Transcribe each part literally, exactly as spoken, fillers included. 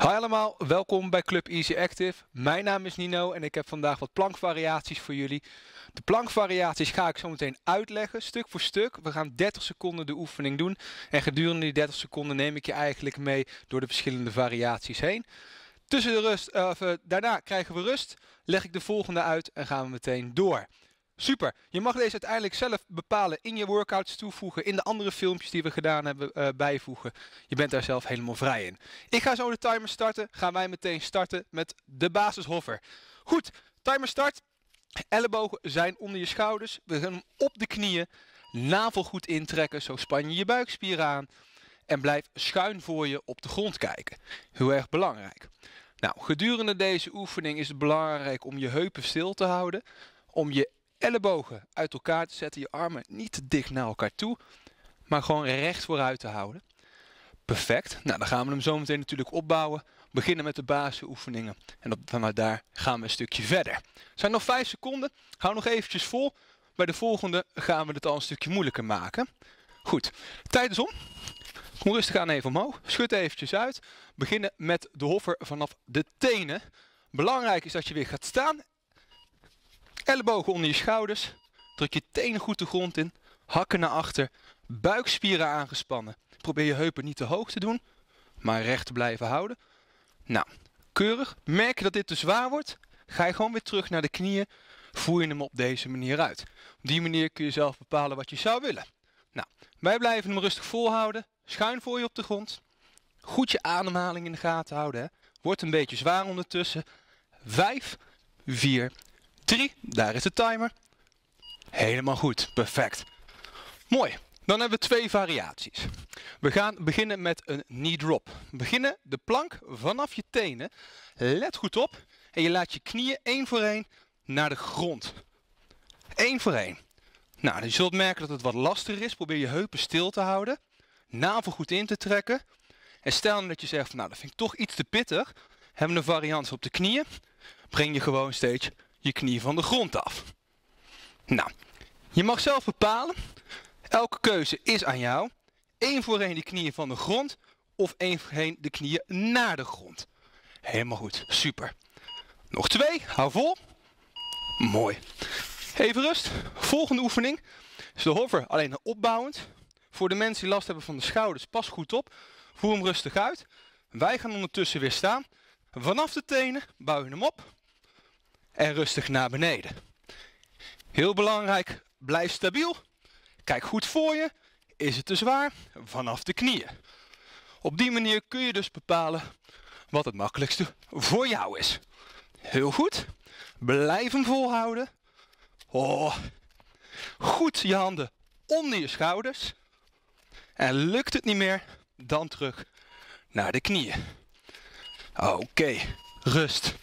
Hi allemaal, welkom bij Club Easy Active. Mijn naam is Nino en ik heb vandaag wat plankvariaties voor jullie. De plankvariaties ga ik zo meteen uitleggen, stuk voor stuk. We gaan dertig seconden de oefening doen en gedurende die dertig seconden neem ik je eigenlijk mee door de verschillende variaties heen. Tussen de rust, uh, of, uh, daarna krijgen we rust, leg ik de volgende uit en gaan we meteen door. Super, je mag deze uiteindelijk zelf bepalen in je workouts toevoegen, in de andere filmpjes die we gedaan hebben uh, bijvoegen. Je bent daar zelf helemaal vrij in. Ik ga zo de timer starten, gaan wij meteen starten met de basishoffer. Goed, timer start. Ellebogen zijn onder je schouders, we gaan hem op de knieën, navel goed intrekken, zo span je je buikspieren aan. En blijf schuin voor je op de grond kijken. Heel erg belangrijk. Nou, gedurende deze oefening is het belangrijk om je heupen stil te houden, om je ellebogen uit elkaar te zetten, je armen niet te dicht naar elkaar toe, maar gewoon recht vooruit te houden. Perfect. Nou, dan gaan we hem zo meteen natuurlijk opbouwen. Beginnen met de basisoefeningen. En op, vanuit daar gaan we een stukje verder. Er zijn nog vijf seconden. Hou nog eventjes vol. Bij de volgende gaan we het al een stukje moeilijker maken. Goed. Tijd is om. Kom rustig aan even omhoog. Schud eventjes uit. Beginnen met de hoffer vanaf de tenen. Belangrijk is dat je weer gaat staan. Ellebogen onder je schouders. Druk je tenen goed de grond in. Hakken naar achter. Buikspieren aangespannen. Probeer je heupen niet te hoog te doen. Maar recht te blijven houden. Nou, keurig. Merk je dat dit te zwaar wordt? Ga je gewoon weer terug naar de knieën. Voer je hem op deze manier uit. Op die manier kun je zelf bepalen wat je zou willen. Nou, wij blijven hem rustig volhouden. Schuin voor je op de grond. Goed je ademhaling in de gaten houden. Hè. Wordt een beetje zwaar ondertussen. Vijf, vier, drie. Daar is de timer. Helemaal goed. Perfect. Mooi. Dan hebben we twee variaties. We gaan beginnen met een knee drop. We beginnen de plank vanaf je tenen. Let goed op. En je laat je knieën één voor één naar de grond. Eén voor één. Nou, je zult merken dat het wat lastiger is. Probeer je heupen stil te houden. Navel goed in te trekken. En stel nou dat je zegt, van, nou dat vind ik toch iets te pittig. Hebben we een variant op de knieën. Breng je gewoon steeds je knie van de grond af. Nou, je mag zelf bepalen. Elke keuze is aan jou. Eén voor één de knieën van de grond. Of één voor één de knieën naar de grond. Helemaal goed. Super. Nog twee. Hou vol. Mooi. Even rust. Volgende oefening is de hoffer. Alleen opbouwend. Voor de mensen die last hebben van de schouders, pas goed op. Voer hem rustig uit. Wij gaan ondertussen weer staan. Vanaf de tenen bouw je hem op. En rustig naar beneden. Heel belangrijk. Blijf stabiel. Kijk goed voor je. Is het te zwaar? Vanaf de knieën. Op die manier kun je dus bepalen wat het makkelijkste voor jou is. Heel goed. Blijf hem volhouden. Oh. Goed je handen onder je schouders. En lukt het niet meer, dan terug naar de knieën. Oké, okay. Rust.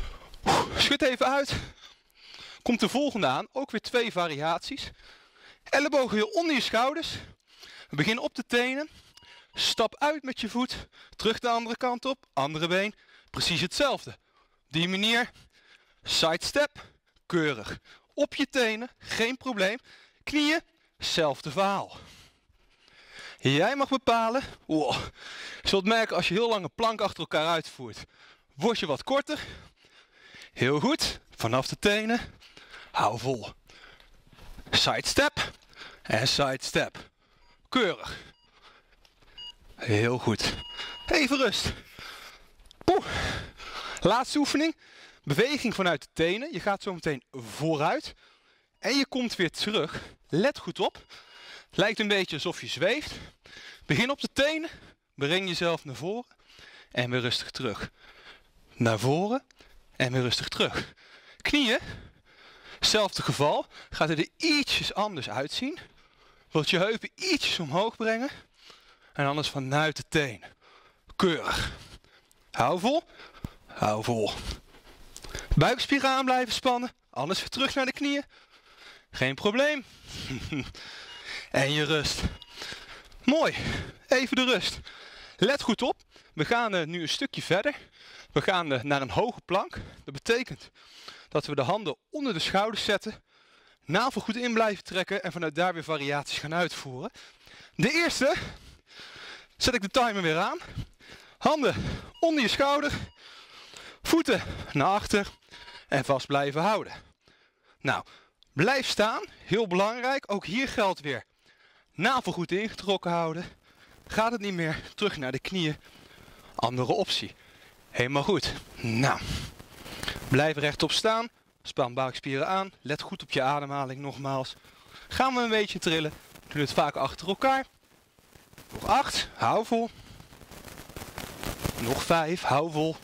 Schud even uit. Komt de volgende aan, ook weer twee variaties. Ellebogen heel onder je schouders. We beginnen op de tenen. Stap uit met je voet. Terug de andere kant op. Andere been. Precies hetzelfde. Op die manier. Sidestep. Keurig. Op je tenen. Geen probleem. Knieën. Hetzelfde verhaal. Jij mag bepalen. Wow. Je zult merken als je heel lange plank achter elkaar uitvoert. Word je wat korter. Heel goed. Vanaf de tenen. Hou vol. Sidestep. En sidestep. Keurig. Heel goed. Even rust. Oeh. Laatste oefening. Beweging vanuit de tenen. Je gaat zo meteen vooruit. En je komt weer terug. Let goed op. Lijkt een beetje alsof je zweeft. Begin op de tenen. Breng jezelf naar voren. En weer rustig terug. Naar voren. En weer rustig terug. Knieën. Hetzelfde geval. Gaat het er ietsjes anders uitzien. Wilt je heupen ietsjes omhoog brengen. En anders vanuit de tenen. Keurig. Hou vol. Hou vol. Buikspieren aan blijven spannen. Anders weer terug naar de knieën. Geen probleem. En je rust. Mooi. Even de rust. Let goed op. We gaan uh, nu een stukje verder. We gaan uh, naar een hoge plank. Dat betekent dat we de handen onder de schouders zetten. Navel goed in blijven trekken. En vanuit daar weer variaties gaan uitvoeren. De eerste. Zet ik de timer weer aan. Handen onder je schouder. Voeten naar achter. En vast blijven houden. Nou, blijf staan. Heel belangrijk. Ook hier geldt weer. Navel goed ingetrokken houden. Gaat het niet meer, terug naar de knieën. Andere optie. Helemaal goed. Nou, blijf rechtop staan. Span buikspieren aan. Let goed op je ademhaling nogmaals. Gaan we een beetje trillen. Doe het vaak achter elkaar. Nog acht. Hou vol. Nog vijf. Hou vol.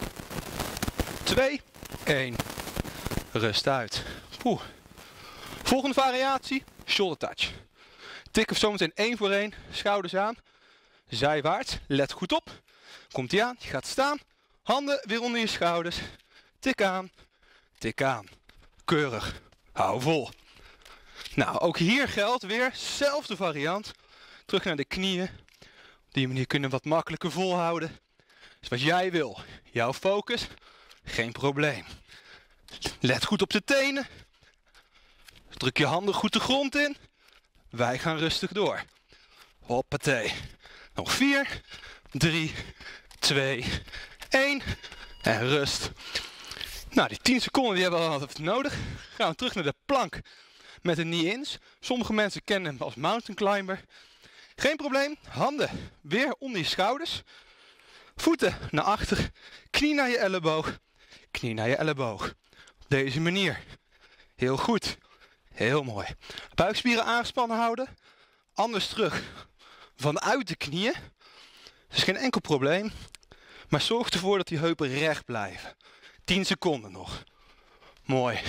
Twee. één. Rust uit. Poeh. Volgende variatie. Shoulder touch. Tikken zometeen één voor één. Schouders aan. Zijwaarts. Let goed op. Komt ie aan. Je gaat staan. Handen weer onder je schouders. Tik aan. Tik aan. Keurig. Hou vol. Nou, ook hier geldt weer. Zelfde variant. Terug naar de knieën. Op die manier kunnen we wat makkelijker volhouden. Dus wat jij wil. Jouw focus. Geen probleem. Let goed op de tenen. Druk je handen goed de grond in. Wij gaan rustig door. Hoppatee. Nog vier, drie, twee, één. En rust. Nou, die tien seconden die hebben we al even nodig. Gaan we terug naar de plank met de knee-ins. Sommige mensen kennen hem als mountain climber. Geen probleem. Handen weer onder je schouders. Voeten naar achter. Knie naar je elleboog. Knie naar je elleboog. Op deze manier. Heel goed. Heel mooi. Buikspieren aangespannen houden. Anders terug. Vanuit de knieën. Dat is geen enkel probleem. Maar zorg ervoor dat die heupen recht blijven. tien seconden nog. Mooi.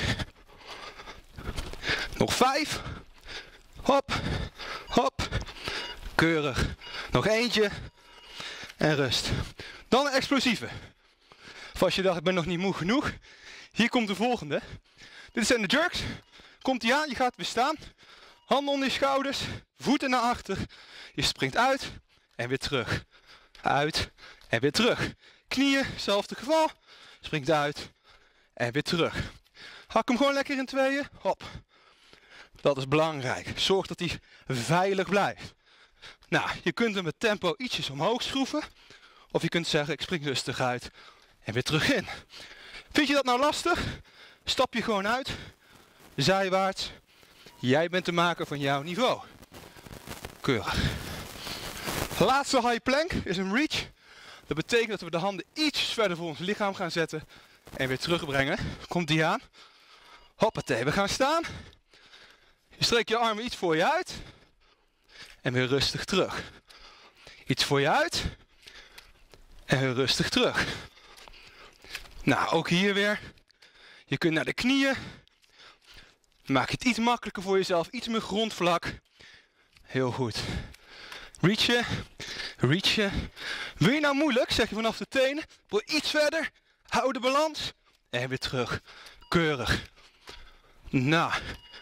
Nog vijf. Hop. Hop. Keurig. Nog eentje. En rust. Dan een explosieve. Of als je dacht, ik ben nog niet moe genoeg. Hier komt de volgende. Dit zijn de jerks. Komt ie aan, je gaat weer staan. Handen onder je schouders. Voeten naar achter. Je springt uit. En weer terug. Uit. En weer terug. Knieën, hetzelfde geval. Springt uit. En weer terug. Hak hem gewoon lekker in tweeën. Hop. Dat is belangrijk. Zorg dat hij veilig blijft. Nou, je kunt hem met tempo ietsjes omhoog schroeven. Of je kunt zeggen, ik spring rustig uit. En weer terug in. Vind je dat nou lastig? Stap je gewoon uit. Zijwaarts. Jij bent de maker van jouw niveau. Keurig. Laatste high plank is een reach. Dat betekent dat we de handen iets verder voor ons lichaam gaan zetten. En weer terugbrengen. Komt die aan. Hoppatee, we gaan staan. Je strekt je armen iets voor je uit. En weer rustig terug. Iets voor je uit. En weer rustig terug. Nou, ook hier weer. Je kunt naar de knieën. Maak het iets makkelijker voor jezelf. Iets meer grondvlak. Heel goed. Reachen. Reachen. Wil je nou moeilijk? Zeg je vanaf de tenen. Wil iets verder. Hou de balans. En weer terug. Keurig. Nou.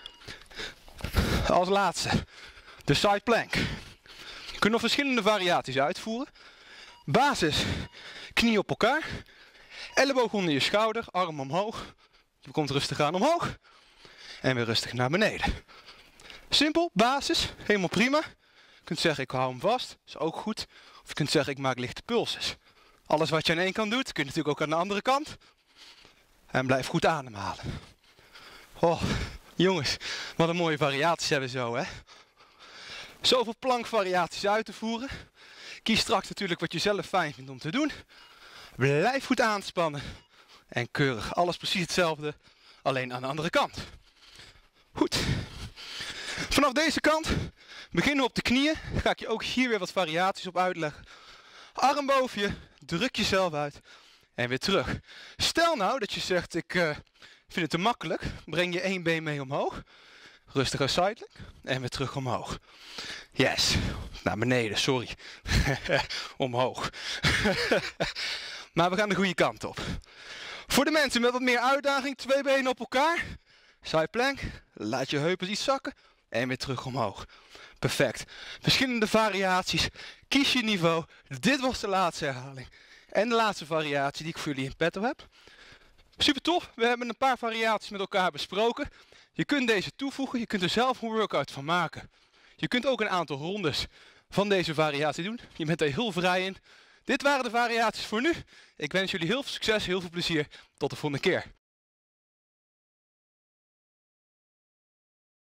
Als laatste. De side plank. Je kunt nog verschillende variaties uitvoeren. Basis. Knie op elkaar. Elleboog onder je schouder. Arm omhoog. Je komt rustig aan omhoog. En weer rustig naar beneden. Simpel, basis, helemaal prima. Je kunt zeggen ik hou hem vast, is ook goed. Of je kunt zeggen ik maak lichte pulses. Alles wat je aan één kant doet, kun je natuurlijk ook aan de andere kant. En blijf goed ademhalen. Oh, jongens, wat een mooie variaties hebben we zo, hè. Zoveel plankvariaties uit te voeren. Kies straks natuurlijk wat je zelf fijn vindt om te doen. Blijf goed aanspannen. En keurig, alles precies hetzelfde, alleen aan de andere kant. Goed. Vanaf deze kant beginnen we op de knieën. Ga ik je ook hier weer wat variaties op uitleggen. Arm boven je, druk jezelf uit en weer terug. Stel nou dat je zegt ik uh, vind het te makkelijk. Breng je één been mee omhoog. Rustig aan sideline en weer terug omhoog. Yes. Naar beneden, sorry. Omhoog. Maar we gaan de goede kant op. Voor de mensen met wat meer uitdaging, twee benen op elkaar. Side plank, laat je heupen iets zakken en weer terug omhoog. Perfect. Verschillende variaties, kies je niveau. Dit was de laatste herhaling. En de laatste variatie die ik voor jullie in petto heb. Super tof, we hebben een paar variaties met elkaar besproken. Je kunt deze toevoegen, je kunt er zelf een workout van maken. Je kunt ook een aantal rondes van deze variatie doen. Je bent er heel vrij in. Dit waren de variaties voor nu. Ik wens jullie heel veel succes, heel veel plezier. Tot de volgende keer.